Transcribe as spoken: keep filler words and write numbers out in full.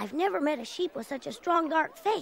I've never met a sheep with such a strong dark face.